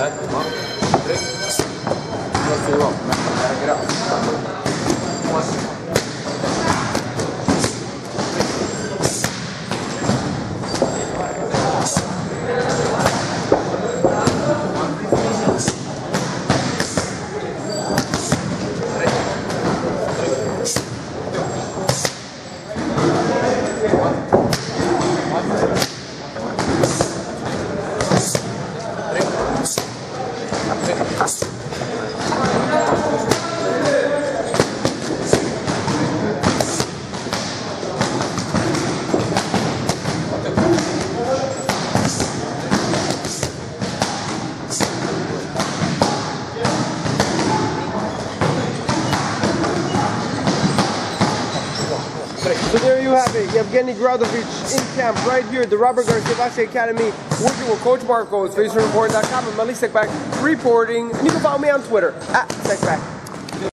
Set. 1, 3. Let's do it. Get up. 1. So there you have it, Yevgeny Gradovich in camp right here at the Robert Garcia Boxing Academy, working with Coach Marcos, FaceReport.com, and Melly Stickback reporting. And you can follow me on Twitter, @Stickback.